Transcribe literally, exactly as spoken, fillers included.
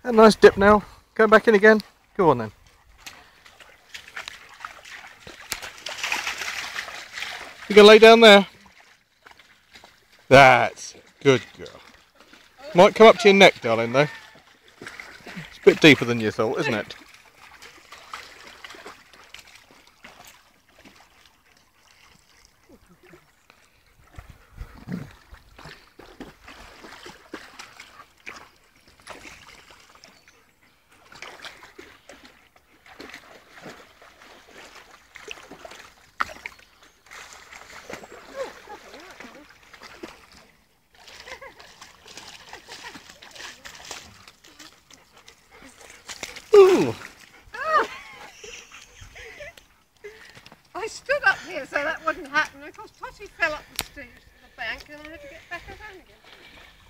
A nice dip now. Go back in again. Go on then. You gonna lay down there? That's it. Good girl. Might come up to your neck, darling, though. It's a bit deeper than you thought, isn't it? Ooh. Oh. I stood up here so that wouldn't happen. Of course, Tottie fell up the steep to the bank and I had to get back down again.